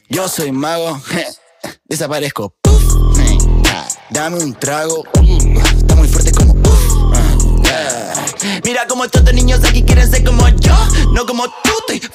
Yo soy mago, desaparezco. Dame un trago, está muy fuerte como Mira como estos dos niños aquí quieren ser como yo, no como tú, estoy